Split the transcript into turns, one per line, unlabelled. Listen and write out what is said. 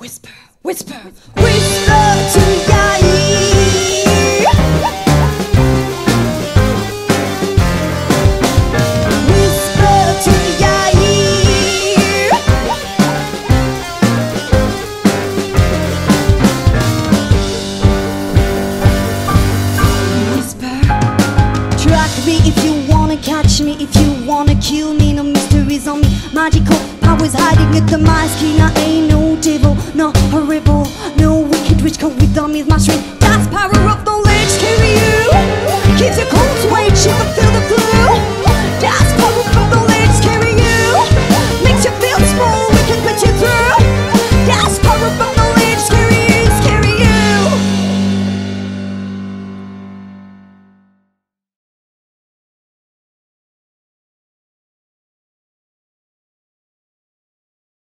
Whisper, whisper, whisper to your ear. Whisper to your ear. Whisper, track me if you wanna catch me, if you wanna kill me. No mysteries on me, magical powers hiding with the mask. I ain't